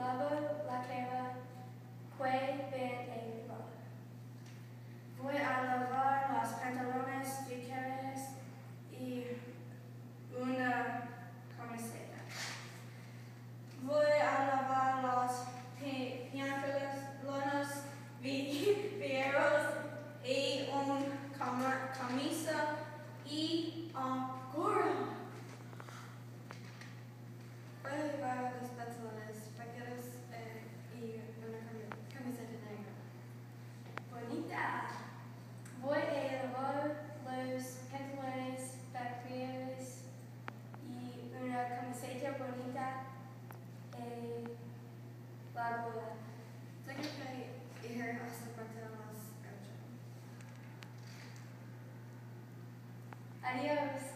lavo la cara que verde roja. Voy a lavar los pantalones vaqueros y una camiseta. Voy a lavar los pantalones viejos y una camisa y un gorro. Voy a lavar los pantalones vaqueros y una camiseta negra. Bonita. Voy a lavar los pantalones vaqueros y una camiseta bonita y la bola. Tengo que ir hasta las 8. Adiós.